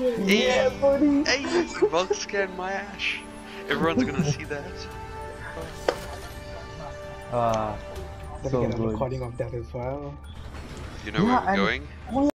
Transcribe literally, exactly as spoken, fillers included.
Yeah, buddy. Hey, Valk scared my ass. Everyone's gonna see that. Ah, Let so me get a good. recording of that as well. You know Yeah, where we're and going? oh